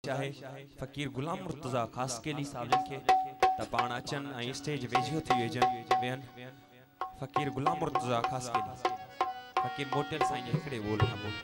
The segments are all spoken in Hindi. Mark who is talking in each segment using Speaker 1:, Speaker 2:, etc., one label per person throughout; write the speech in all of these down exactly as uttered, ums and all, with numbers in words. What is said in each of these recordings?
Speaker 1: गुजारिश आहे फ़कीर गुलाम मुर्तज़ा ख़ास के लिए साहब के त पाण अचन ऐं स्टेज वेझो थी वेजन वेहन फ़कीर गुलाम मुर्तज़ा ख़ास के लिए फ़कीर मोटेल साईं हिकड़े बोल ना बोल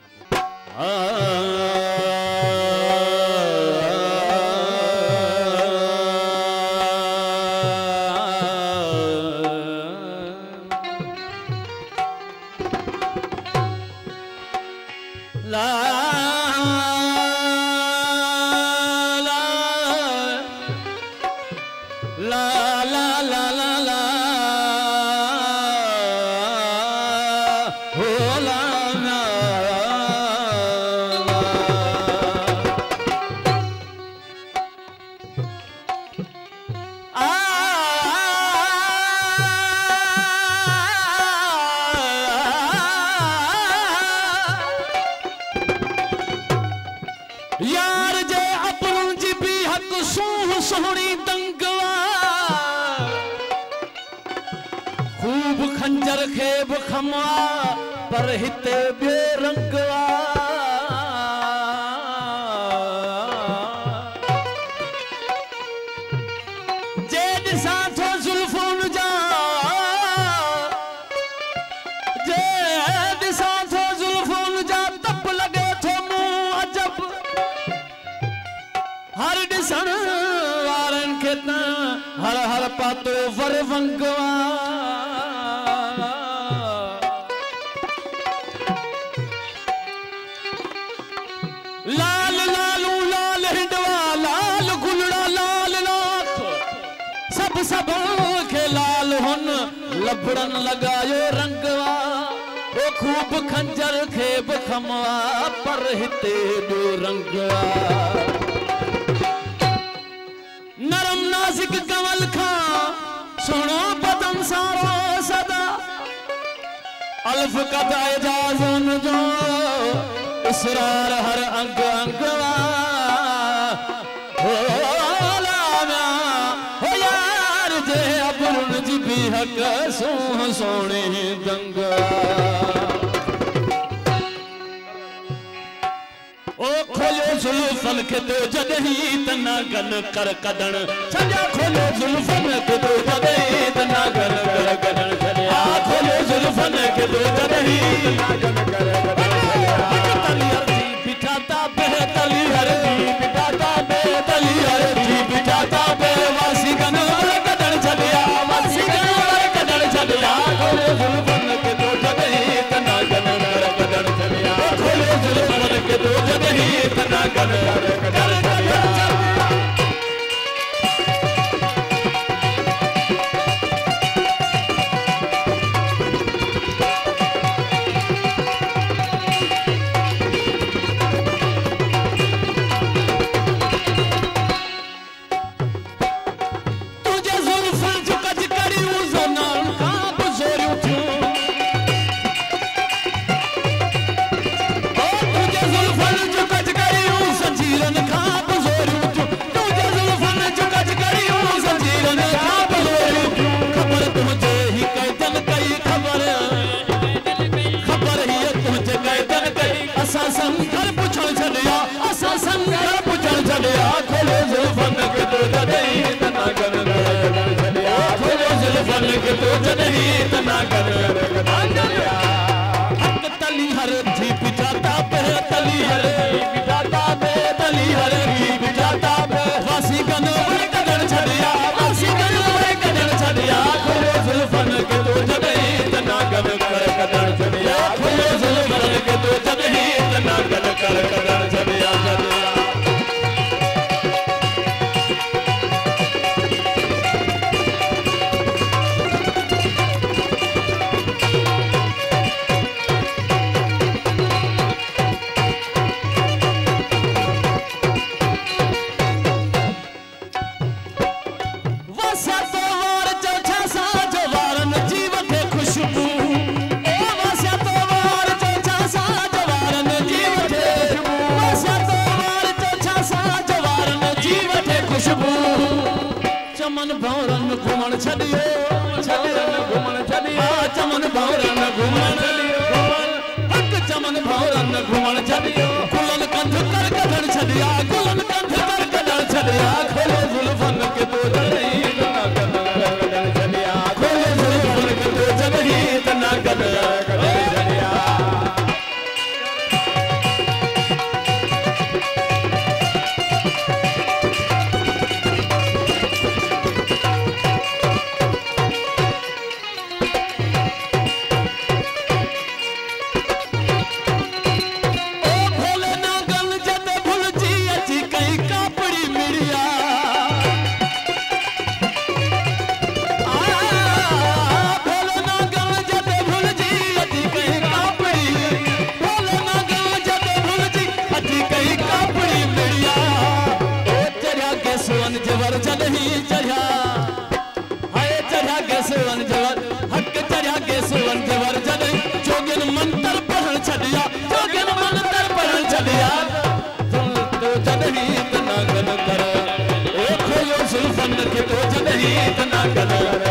Speaker 2: यार जे अपन जी भी हक सोह सोहनी दंगवा खूब खंजर खेब खमा पर हिते बे रंगवा जे दिसा थो जुल्फों जा जे दिसा थो जुल्फों जा तप लगे थो मुंह अजब हर दिसन वारन के ता हर हर पातो वर वंगवा लाल लालू लाल हिंडवा लाल गुलड़ा लाल लाख सब सब के लाल हुन लबड़न लगायो रंगवा ओ खूब खंजर खेब खमवा पर हिते दो रंगवा नरम नाजिक कमल खा सुनो बदन सारो सदा अल्फ कदा इजाजन जो इसरार हर अंग अंगवा हो लाना हो यार जे अबरुन जी भी हक सोह सोने दंगवा ओ खोलो जुल्फन के तो जदही तना गन कर कदन छजा खोलो जुल्फन के तो जदही तना गन कर कदन छजा खोलो जुल्फन के तो जदही तना गन कर कदन छजा तली हरजी बिठाता बे तली हरजी बिठाता बे तली हरजी बिठाता बे वासी गन कदन छजा वासी गन कदन छजा खोलो जुल्फन के तो जदही तना गन कर कदन छजा खोलो जुल्फन के तो जदही तना गन कर कदन छजा संकर पुछल छलिया असा संकर पुछल छलिया खोलो जुल्फन के तो जदही तना गन कर छलिया खोलो जुल्फन के तो जदही तना गन कर छलिया हक तली हर जी बिठाता पे तली हर बिठाता पे तली हर जी बिठाता पे वासी गन कदन छलिया वासी गन कदन छलिया खोलो जुल्फन के तो जदही तना गन कर कदन छलिया खोलो जुल्फन के तो जदही तना गन कर कदन छलिया छलिया चमन भौरन घुमण छलियो चमन घुमण छलियो चमन भौरन घुमण छलियो हक चमन भौरन घुमण छलियो गुलन कंध कर कदन छलिया गुलन कंध छड़िया जोगन मन तर पढ़न छड़िया तो जदही तना गल कर ओ खोलो जुल्फन के तो जदही तना गल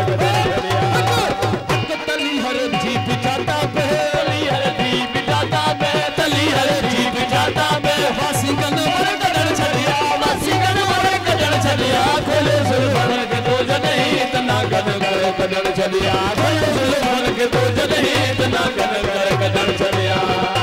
Speaker 2: हक तली हर जी बिठाता पे तली हर जी बिठाता पे तली हर जी बिठाता पे वासी गन मर कदर छड़िया वासी गन मर कदर छड़िया खोलो जुल्फन के तो जदही तना गल कर कदर छड़िया खोलो जुल्फन के तो जदही तना गल कर कदर छड़िया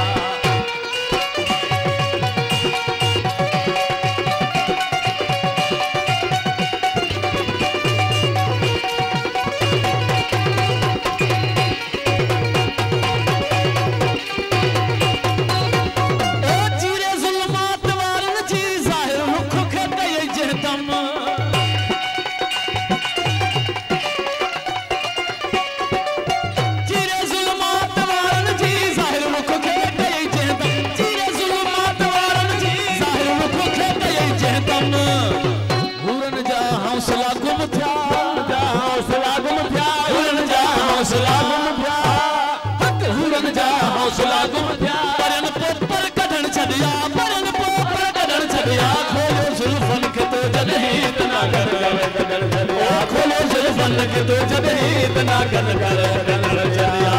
Speaker 2: खोलो जुल्फन के तो जदही तना गल कर कदर छड़िया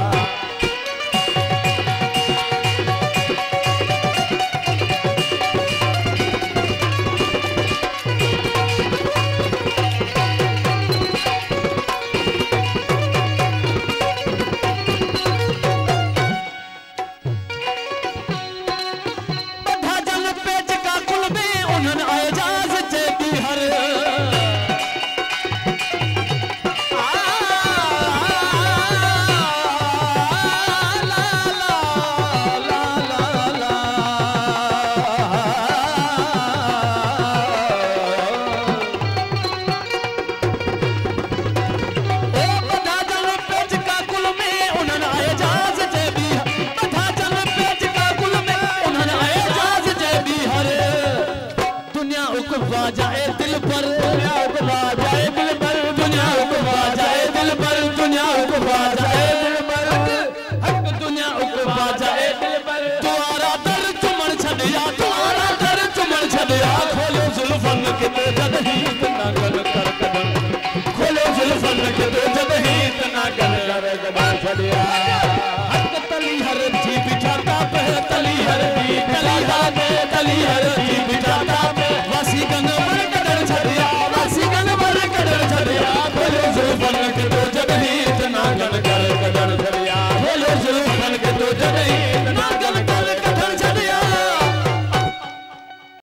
Speaker 2: हक तली हर जी बिठाता पे तली हर जी बिठाता पे तली हर जी बिठाता